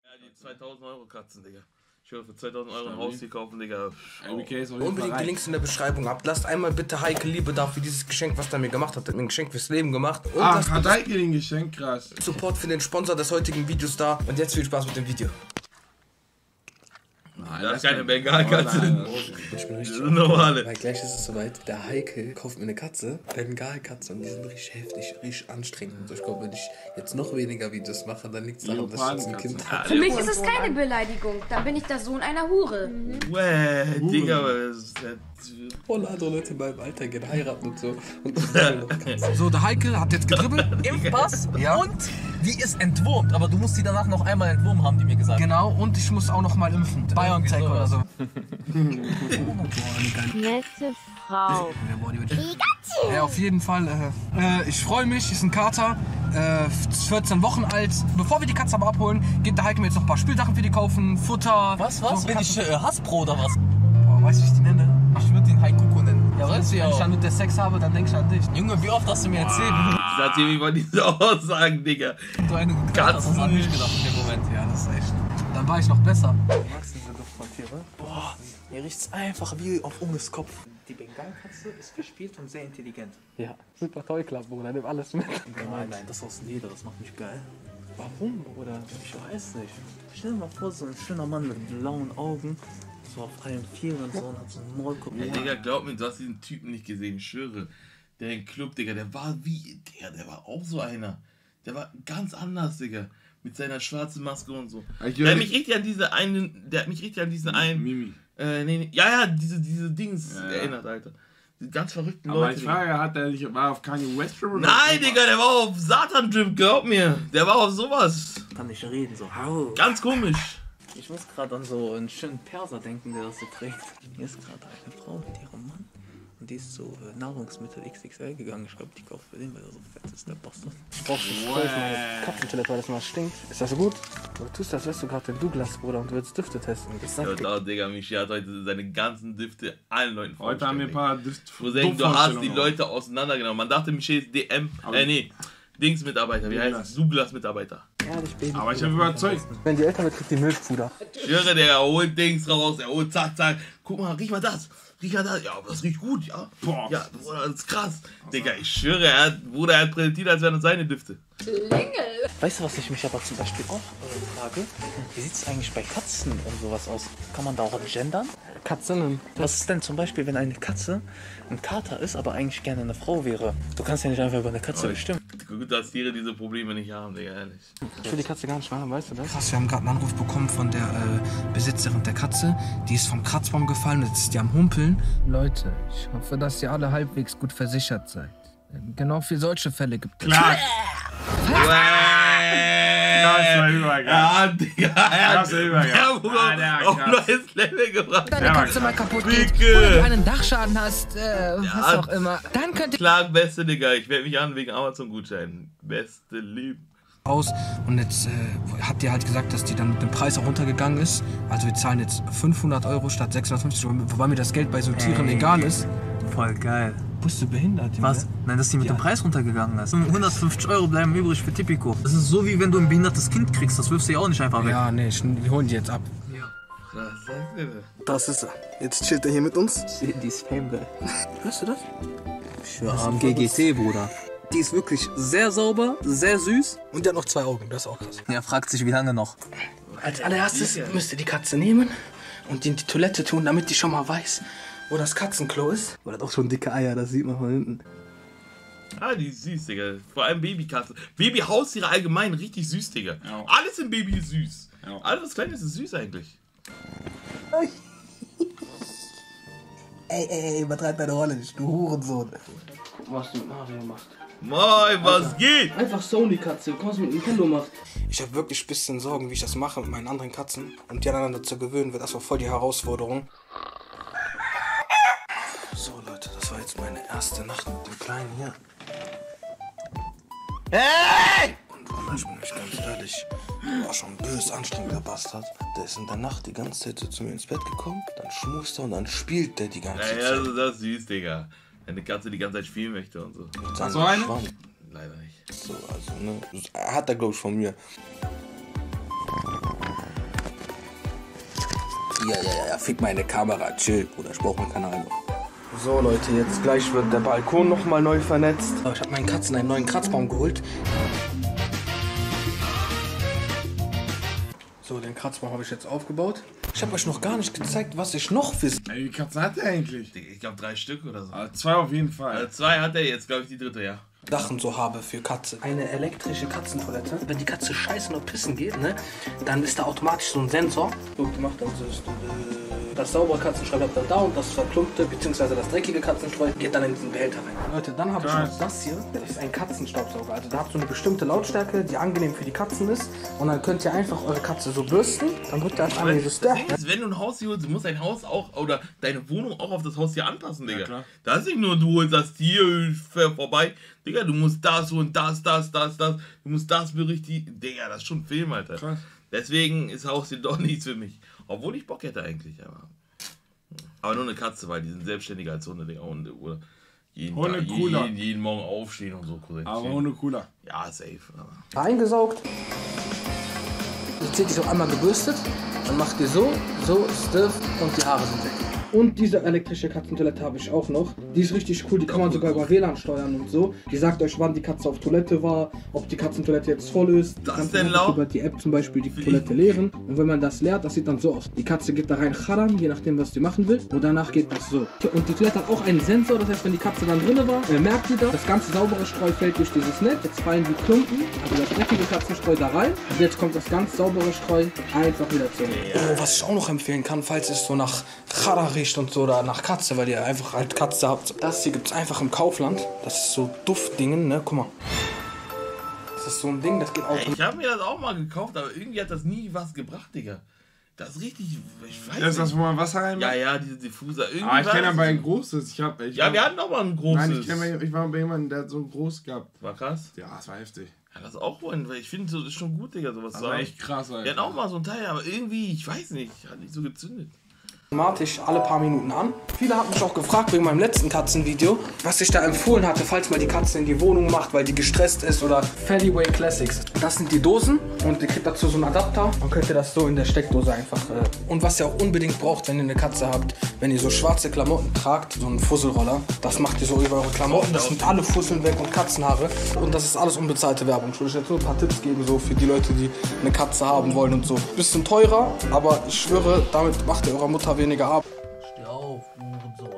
die 2000 Euro Katzen, Digga. Ich würde für 2000 Euro ein Haus hier kaufen, Digga. Unbedingt die Links in der Beschreibung ab. Lasst einmal bitte Heike Liebe da für dieses Geschenk, was er mir gemacht hat. Er hat mir ein Geschenk fürs Leben gemacht. Und hat Heike ein Geschenk, krass. Support für den Sponsor des heutigen Videos da. Und jetzt viel Spaß mit dem Video. Nein, das ist keine Bengalkatze. Ich bin richtig normale. Weil gleich ist es soweit. Der Heike kauft mir eine Katze, Bengalkatze, und die sind richtig heftig, richtig anstrengend. Und ich glaube, wenn ich jetzt noch weniger Videos mache, dann liegt es daran, dass ich jetzt ein Kind habe. Für mich ist es keine Beleidigung. Dann bin ich der Sohn einer Hure. Digga, Voll andere Leute in meinem Alter gehen heiraten und so. So, der Heike hat jetzt gedribbelt. Impfpass. Ja. Und die ist entwurmt. Aber du musst die danach noch einmal entwurmen, haben die mir gesagt. Genau, und ich muss auch noch mal impfen. BioNTech oder so. Nette Frau. Ja, auf jeden Fall. Ich freue mich, ist ein Kater. 14 Wochen alt. Bevor wir die Katze aber abholen, geht der Heike mir jetzt noch ein paar Spielsachen für die kaufen. Futter. Was? So, bin ich Hasbro oder was? Boah, weißt du, wie ich die nenne? Ich würde den Heikuko nennen. Ja, weißt du, wenn ich dann mit der Sex habe, dann denk ich an dich. Junge, wie oft hast du mir erzählt? Seitdem ich mal diese Aussagen, Digga. Du eine Katzen. Das hat nicht gedacht in dem Moment. Ja, das ist echt. Dann war ich noch besser. Magst du diese Duft von Tiere? Boah, mir riecht's einfach wie auf Unges Kopf. Die Bengalkatze ist verspielt und sehr intelligent. Ja, super toll, Bruder, nimm alles mit. Nein, das ist aus Leder, das macht mich geil. Warum, Bruder? Ich weiß nicht. Stell dir mal vor, so ein schöner Mann mit blauen Augen, so auf allen Vieren und so, und hat so einen Maulkorb. Ey, Digga, glaub mir, du hast diesen Typen nicht gesehen, ich schwöre. Der im Club, Digga, der war wie, der war auch so einer. Der war ganz anders, Digga. Mit seiner schwarzen Maske und so. Der hat mich richtig an diese einen, Mimi. Nee, ja, diese Dings erinnert, Alter. Die ganz verrückten Aber Leute. ich frage, war auf Kanye West oder Nein, Digga, der war auf Satan-Drip, glaub mir. Der war auf sowas. Kann nicht reden, so. Hau. Ganz komisch. Ich muss gerade an so einen schönen Perser denken, der das so trägt. Hier ist gerade eine Frau mit ihrem Mann. Und die ist so Nahrungsmittel XXL gegangen. Ich glaube, die kauft für den, weil er so fett ist, der Bastard. Ich brauch meine Katzentoilette, weil das mal stinkt. Ist das so gut? Du tust das, wärst du gerade den Douglas, Bruder, und du willst Düfte testen. Ja, Digga, Michi hat heute seine ganzen Düfte allen Leuten vorgestellt. Heute haben wir ein paar Cousin, du hast die Leute auseinandergenommen. Man dachte, Michi ist DM, Dings-Mitarbeiter, wie heißt es? Douglas-Mitarbeiter. Ehrlich, Baby. Aber ich habe überzeugt. Wenn die Eltern mit, kriegt die Milchpuder. Ich höre, der holt Dings raus, er holt zack, zack. Guck mal, riech mal das. Riech mal das. Ja, aber das riecht gut, ja. Boah. Ja, Bruder, das ist krass. Digga, ich schwöre, er hat präsentiert, als wären das seine Düfte. Weißt du, was ich mich aber zum Beispiel auch frage? Wie sieht es eigentlich bei Katzen und sowas aus? Kann man da auch gendern? Katzinnen. Was ist denn zum Beispiel, wenn eine Katze ein Kater ist, aber eigentlich gerne eine Frau wäre? Du kannst ja nicht einfach über eine Katze bestimmen. Gut, dass Tiere diese Probleme nicht haben, Digga, ehrlich. Ich will die Katze gar nicht machen, weißt du das? Krass, wir haben gerade einen Anruf bekommen von der Besitzerin der Katze. Die ist vom Kratzbaum gefallen, jetzt ist die am Humpeln. Leute, ich hoffe, dass ihr alle halbwegs gut versichert seid. Denn genau für solche Fälle gibt es... Klar. Das war übergeil. Ja, Digga, Das war übergeil. auf ein neues Level gebracht. Wenn deine Katze mal kaputt geht Dicke. oder du einen Dachschaden hast, was auch immer, dann könnt ihr... Klar, beste, Digga, ich werde mich an wegen Amazon-Gutscheinen. Beste Leben. Aus und jetzt habt ihr halt gesagt, dass die dann mit dem Preis auch runtergegangen ist. Also wir zahlen jetzt 500 Euro statt 650 Euro, wobei mir das Geld bei so Tieren egal ist. Voll geil. Bist du behindert, Junge? Was? Nein, dass die mit dem Preis runtergegangen ist. 150 Euro bleiben übrig für Tipico. Das ist so, wie wenn du ein behindertes Kind kriegst. Das wirfst du ja auch nicht einfach weg. Ja, nee, wir holen die jetzt ab. Was sagt ihr denn? Das ist er. Jetzt chillt er hier mit uns. Die ist Fame geil. Hörst du das? Für AMGGC, Bruder. Die ist wirklich sehr sauber, sehr süß. Und der hat noch 2 Augen, das ist auch krass. Er fragt sich, wie lange noch. Als allererstes müsst ihr die Katze nehmen und die in die Toilette tun, damit die schon mal weiß, wo das Katzenklo ist. Oh, das hat auch schon dicke Eier, das sieht man von hinten. Ah, die ist süß, Digga. Vor allem Babykatze. Babyhaustiere allgemein richtig süß, Digga. Ja. Alles im Baby ist süß. Ja. Alles was Kleines ist süß eigentlich. Ey, übertreib deine Rolle nicht, du Hurensohn. Guck, was du mit Mario machst. Moin, was geht? Einfach Sony-Katze, guck, was du mit Nintendo machst. Ich habe wirklich ein bisschen Sorgen, wie ich das mache mit meinen anderen Katzen. Und die aneinander zu gewöhnen, wird erstmal voll die Herausforderung. So, Leute, das war jetzt meine erste Nacht mit dem Kleinen hier. Hey! Und Wallah, ich bin euch ganz ehrlich, war schon böse anstrengend, der Bastard. Der ist in der Nacht die ganze Zeit so zu mir ins Bett gekommen, dann schmust er und dann spielt der die ganze Zeit. Ja, also das ist süß, Digga. Wenn eine Katze die ganze Zeit spielen möchte und so. Hast du eine? Leider nicht. So, also, ne, hat er, glaube ich, von mir. Ja, fick meine Kamera, chill, Bruder, ich brauch meinen Kanal noch. So Leute, jetzt gleich wird der Balkon nochmal neu vernetzt. Ich habe meinen Katzen einen neuen Kratzbaum geholt. So, den Kratzbaum habe ich jetzt aufgebaut. Ich habe euch noch gar nicht gezeigt, was ich noch für... Ey, wie Katzen hat er eigentlich? Ich glaube 3 Stück oder so. Also 2 auf jeden Fall. 2 hat er jetzt, glaube ich, die 3. ja. Sachen so habe für Katze. Eine elektrische Katzentoilette. Wenn die Katze scheißen oder pissen geht, ne, dann ist da automatisch so ein Sensor. So, die macht dann so das saubere Katzenstreu bleibt dann da und das verklumpte bzw. das dreckige Katzenstreu geht dann in diesen Behälter rein. Leute, dann habe ich noch das hier. Das ist ein Katzenstaubsauger. Also da habt so eine bestimmte Lautstärke, die angenehm für die Katzen ist. Und dann könnt ihr einfach eure Katze so bürsten. Dann wird das an dieses wenn du ein Haus hier holst, du musst dein Haus auch oder deine Wohnung auch auf das Haus hier anpassen, Digga. Ja, klar. Das ist nicht nur, du holst das hier vorbei. Digga, du musst das und das. Du musst das berichtigen. Digga, das ist schon ein Film, Alter. Krass. Deswegen ist Haus hier doch nichts für mich. Obwohl ich Bock hätte eigentlich, aber nur eine Katze, weil die sind selbstständiger als Hunde, Digga. Hunde oder jeden Morgen aufstehen und so. Aber Hunde cooler. Ja, safe. Eingesaugt. Jetzt seht ihr so einmal gebürstet. Dann macht ihr so, stiff und die Haare sind weg. Und diese elektrische Katzentoilette habe ich auch noch. Die ist richtig cool, die kann man sogar über WLAN steuern und so. Die sagt euch, wann die Katze auf Toilette war, ob die Katzentoilette jetzt voll ist. Das ist denn laut? Über die App zum Beispiel die Toilette leeren. Und wenn man das leert, das sieht dann so aus. Die Katze geht da rein, charam, je nachdem, was sie machen will. Und danach geht das so. Und die Toilette hat auch einen Sensor, das heißt, wenn die Katze dann drin war, merkt sie das. Das ganze saubere Streu fällt durch dieses Netz. Jetzt fallen die Klumpen, also das dreckige Katzenstreu da rein. Und jetzt kommt das ganz saubere Streu einfach wieder zurück. Oh, was ich auch noch empfehlen kann, falls es so nach Chara riecht und so, oder nach Katze, weil ihr einfach halt Katze habt. Das hier gibt es einfach im Kaufland. Das ist so Duftdingen, ne? Guck mal. Das ist so ein Ding, das geht auch. Ich habe mir das auch mal gekauft, aber irgendwie hat das nie was gebracht, Digga. Das ist richtig, ich weiß nicht. Das ist das, wo man Wasser reinmacht? Ja, diese Diffuser. Ich kenne aber ein großes. Wir hatten auch mal ein großes. Nein, ich war bei jemandem, der hat so ein groß gehabt. War krass? Ja, das war heftig. Ja, das auch wollen, weil ich finde, das ist schon gut, Digga, sowas zu haben. Das war echt krass, Alter. Wir hatten auch mal so ein Teil, aber irgendwie, ich weiß nicht, hat nicht so gezündet. Automatisch alle paar Minuten an. Viele haben mich auch gefragt wegen meinem letzten Katzenvideo, was ich da empfohlen hatte, falls man die Katze in die Wohnung macht, weil die gestresst ist oder Fallyway Classics. Das sind die Dosen und ihr kriegt dazu so einen Adapter. Dann könnt ihr das so in der Steckdose einfach. Und was ihr auch unbedingt braucht, wenn ihr eine Katze habt, wenn ihr so schwarze Klamotten tragt, so einen Fusselroller, das macht ihr so über eure Klamotten, das sind alle Fusseln weg und Katzenhaare. Und das ist alles unbezahlte Werbung. Ich will euch jetzt nur ein paar Tipps geben, so für die Leute, die eine Katze haben wollen und so. Bisschen teurer, aber ich schwöre, damit macht ihr eurer Mutter weniger Arbeit. Steh auf, Hurensohn.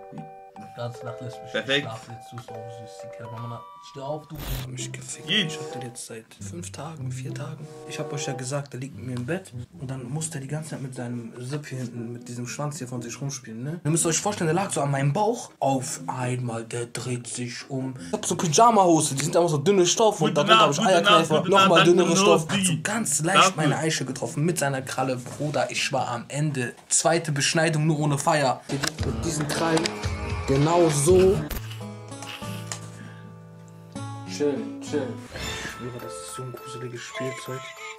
Ganz Nacht lässt mich perfekt. Schlafen, jetzt tust du auch süß, die Kerl. Mama, steh auf, du. Ich hab mich gefickt. Ich hab den jetzt seit 5 Tagen, 4 Tagen. Ich hab euch ja gesagt, der liegt mit mir im Bett. Und dann musste er die ganze Zeit mit seinem Zip hier hinten, mit diesem Schwanz hier von sich rumspielen, ne? Ihr müsst euch vorstellen, der lag so an meinem Bauch. Auf einmal, der dreht sich um. Ich hab so Pyjama-Hose, die sind einfach so dünne Stoff. Und darunter hab ich Eierkneifer, nochmal dünnere Stoff. Hat so ganz leicht meine Eiche getroffen mit seiner Kralle. Bruder, ich war am Ende. 2. Beschneidung, nur ohne Feier. Mit diesen Krallen. Genau so. Chill. Ich schwöre, das ist so ein gruseliges Spielzeug.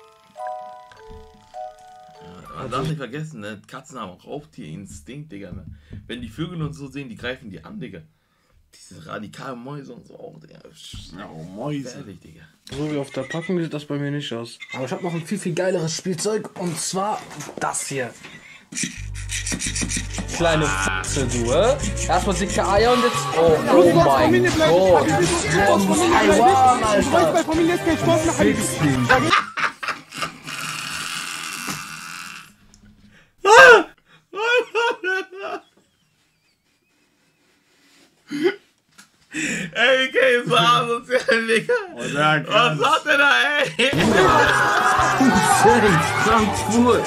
Man darf nicht vergessen, ne? Katzen haben auch Raubtierinstinkt, Digga. Ne? Wenn die Vögel und so sehen, die greifen die an, Digga. Diese radikalen Mäuse und so auch, Digga. Ja, Mäuse. Ehrlich, Digga. So wie auf der Packung sieht das bei mir nicht aus. Aber ich habe noch ein viel geileres Spielzeug und zwar das hier. Kleine F***e, du, erstmal dicke Eier und jetzt... Oh mein Gott. Boah, du bist Taiwan, Alter. Bei Familie ist kein Spaß mehr. Ey, okay, so asozial, Digga. Was hat der da, ey? Frankfurt.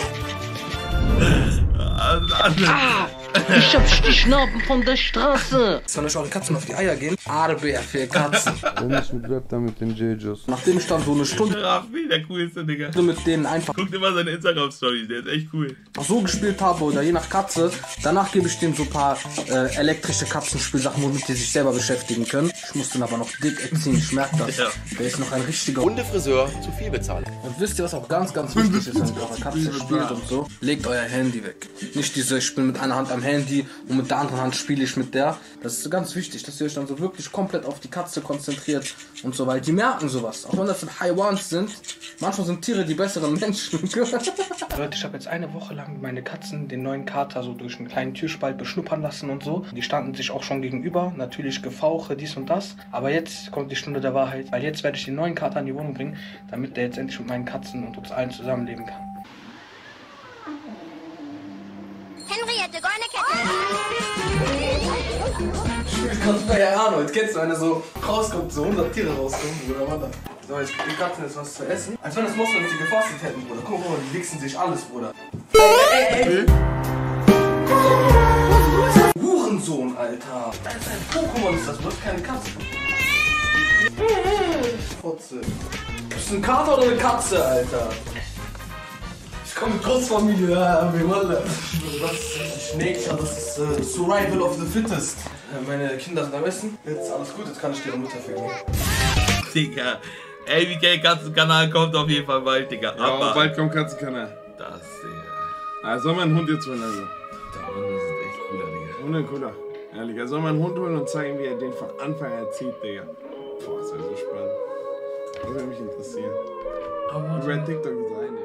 Ich hab Stichnarben von der Straße. Soll euch eure Katzen auf die Eier gehen? Arbeit für Katzen. Warum ist mit Rap da mit den J-Jos? Nachdem ich dann so eine Stunde Raffi, der coolste, Digga. mit denen einfach Guckt immer seine Instagram-Stories, der ist echt cool. so gespielt habe oder je nach Katze. Danach gebe ich denen so ein paar elektrische Katzenspielsachen, womit die sich selber beschäftigen können. Ich muss den aber noch dick erziehen, ich merke das. Ja. Der ist noch ein richtiger Hundefriseur zu viel bezahlen. Und wisst ihr, was auch ganz wichtig ist, wenn ihr eure Katze spielt und so? Legt euer Handy weg. Nicht diese, ich bin mit einer Hand am Handy und mit der anderen Hand spiele ich mit der. Das ist so ganz wichtig, dass ihr euch dann so wirklich komplett auf die Katze konzentriert und so, weil die merken sowas. Auch wenn das Haywans sind, manchmal sind Tiere die besseren Menschen. Leute, ich habe jetzt eine Woche lang meine Katzen den neuen Kater so durch einen kleinen Türspalt beschnuppern lassen und so. Die standen sich auch schon gegenüber, natürlich Gefauche, dies und das. Aber jetzt kommt die Stunde der Wahrheit, weil jetzt werde ich den neuen Kater in die Wohnung bringen, damit der jetzt endlich mit meinen Katzen und uns allen zusammenleben kann. Henriette, goldene Kette. Kannst du ja Arnold, kennst du, wenn er so rauskommt, so 100 Tiere rauskommen, Bruder, warte. So, jetzt gibt die Katzen jetzt was zu essen. Als wenn das Moslems die gefastet hätten, Bruder. Guck mal, die wichsen sich alles, Bruder. Ey. Hurensohn, Alter. Das ist ein Pokémon, ist das, du hast keine Katze. Fotze. Bist du ein Kater oder eine Katze, Alter? Ich komme mit Großfamilie, ja, wie Wallah. Das ist nicht Nature, das ist Survival of the Fittest. Meine Kinder sind am Essen. Jetzt alles gut, jetzt kann ich deren Mutter filmen. Digga. Ey, wie Katzenkanal kommt auf jeden Fall bald, Digga. Ja, aber bald kommt Katzenkanal. Das, Digga. Ah, soll man einen Hund jetzt holen, also? Der Hund ist echt cooler, Digga. Hunde cooler. Ehrlich, er soll man einen Hund holen und zeigen, wie er den von Anfang an zieht, Digga. Boah, das wäre so spannend. Das würde mich interessieren. Aber über TikTok sein, Digga.